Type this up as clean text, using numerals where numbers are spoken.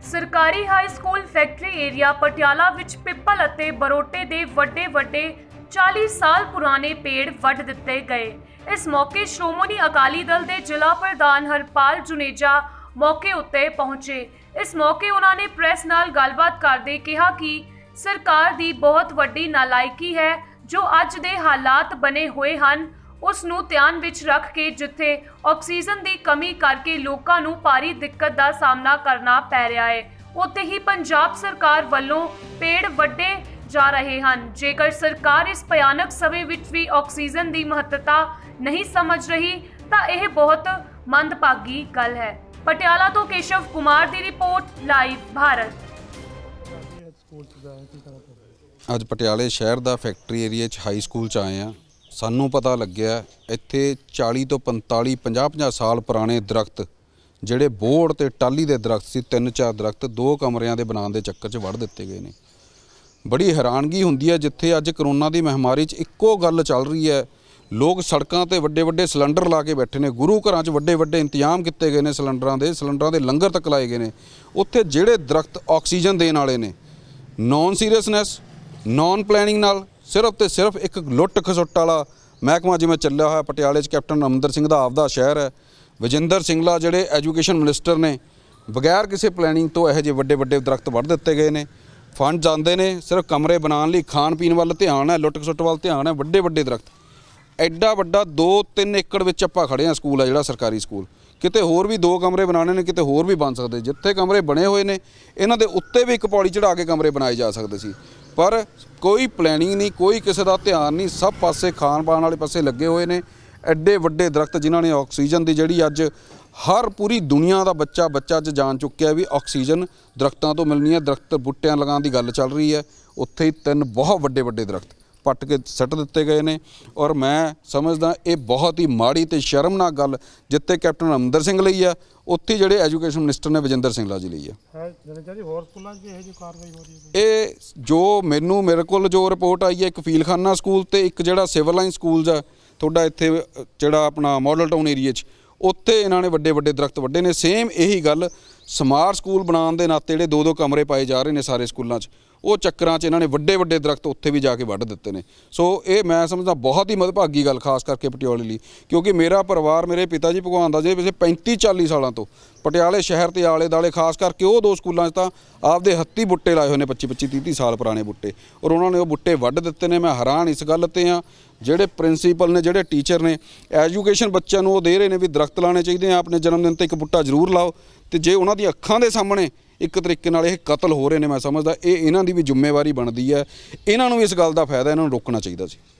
सरकारी high school factory area Patiala विच पिपल अते बरोटे दे वड्डे वड्डे 40 साल पुराने पेड़ वड्ड दिते गए। इस मौके श्रोमणी अकाली दल के जिला प्रधान हरपाल जुनेजा मौके उत्ते पहुंचे। इस मौके उन्होंने प्रेस नाल गलबात करदे कहा कि सरकार दी बहुत वड्डी नालायकी है जो अज दे हालात बने हुए हन उस नूं ध्यान विच रख के जिथे ऑक्सीजन की कमी करके लोगों नूं भारी दिक्कत का सामना करना पै रहा है, उत्थे ही पंजाब सरकार वालों पेड़ वड्डे जा रहे हैं। जेकर सरकार इस भयानक समय विच भी ऑक्सीजन की महत्ता नहीं समझ रही तो यह बहुत मंदभागी गल है। पटियाला तो केशव कुमार की रिपोर्ट, लाइव भारत। अज पटियाले शहर का फैक्ट्री एरिए हाई स्कूल च आए हैं। सानू पता लग्या इत्थे 40 तो 45 50 साल पुराने दरख्त जिहड़े बोर्ड ते टाली दे दरख्त सी 3-4 दरख्त 2 कमरियां दे बनाने दे चक्कर च वड़ दिते गए ने। बड़ी हैरानगी हुंदी है जिथे अज करोना की महामारी च इक्को गल चल रही है, लोग सड़कों ते वड्डे वड्डे सिलेंडर ला के बैठे ने, गुरु घरां च वड्डे वड्डे इंतजाम किए गए ने, सिलेंडरां दे लंगर तक लाए गए ने। उत्थे जिहड़े दरख्त ऑक्सीजन देण वाले ने नॉन सीरीयसनैस नॉन प्लैनिंग नाल सिर्फ तो सिर्फ एक लुट खसुट वाला महकमा जिवें चलिया होया पटियाले कैप्टन अमरिंदर सिंह दा आपदा शहर है। विजेंद्र सिंगला जिहड़े एजुकेशन मिनिस्टर ने बगैर किसी प्लैनिंग तो यह जे वड्डे वड्डे दरख्त वड़ दिते गए ने। फंड जाते हैं सिर्फ कमरे बनाने लई, खाण पीण वाल ध्यान है, लुट खसुट वाल ध्यान है। वड्डे वड्डे दरख्त एडा वड्डा 2-3 एकड़ विच आपां खड़े हैं। स्कूल है जिहड़ा सरकारी स्कूल, किते होर भी 2 कमरे बनाने ने, किते होर भी बन सकते। जिथे कमरे बने हुए ने इन्हां दे उत्ते भी एक पौड़ी चढ़ा के कमरे बनाए जा सकते सी, पर कोई प्लैनिंग नहीं, कोई किसी का ध्यान नहीं। सब पासे खाण पाण वाले पासे लगे हुए ने। एडे वड्डे दरख्त जिन्हां ने ऑक्सीजन की जिहड़ी अज हर पूरी दुनिया का बच्चा अज जान चुक्या भी ऑक्सीजन दरख्तों तो मिलनी है। दरख्त बूटियां लगाने की गल चल रही है। उत्थे ही 3 बहुत वड्डे वड्डे दरख्त पट के सट दिते गए ने। और मैं समझदा ये बहुत ही माड़ी ते शर्मनाक गल जिते कैप्टन अमरिंदर सिंह लई है, उत्थे जिहड़े एजुकेशन मिनिस्टर ने विजेंद्र सिंगला जी लई है। ये जो मेरे को जो रिपोर्ट आई है, एक फीलखाना स्कूल ते एक जिहड़ा सिविल लाइन स्कूल है तुहाडा इत्थे जिहड़ा अपना मॉडल टाउन एरिए च, उत्थे इन्हां ने वड्डे वड्डे दरख्त वड्डे ने। सेम यही गल स्मार्ट स्कूल बनाने दे नाते जिहड़े 2-2 कमरे पाए जा रहे हैं सारे स्कूलों च, वो चक्करां च इन्हां ने वड्डे वड्डे दरख्त उत्थे भी जाके वड्ड दिते ने। सो ये मैं समझदा बहुत ही मंदभागी गल खास करके पटियाले लई, क्योंकि मेरा परिवार मेरे पिता जी भगवान दास जी पिछले 35-40 सालों तो पटियाले शहर के आले दुआले खास करके वो 2 स्कूलों तो आपदे हत्थी बुट्टे लाए हुए ने, 25-30 साल पुराने बुट्टे, और उन्होंने वो बुट्टे वड्ड दिते ने। मैं हैरान इस गल ते हाँ, ਜਿਹੜੇ प्रिंसीपल ने ਜਿਹੜੇ टीचर ने एजुकेशन बच्चों को दे रहे हैं भी दरख्त लाने चाहिए, अपने जन्मदिन पर एक बुट्टा जरूर लाओ, तो जे उन्होंने अखां के सामने एक तरीके नाल कतल हो रहे हैं, मैं समझदा ये इन्हां दी भी जिम्मेवारी बनती है। इन्हां नूं भी इस गल का फायदा इन्हां नूं रोकना चाहिए सी।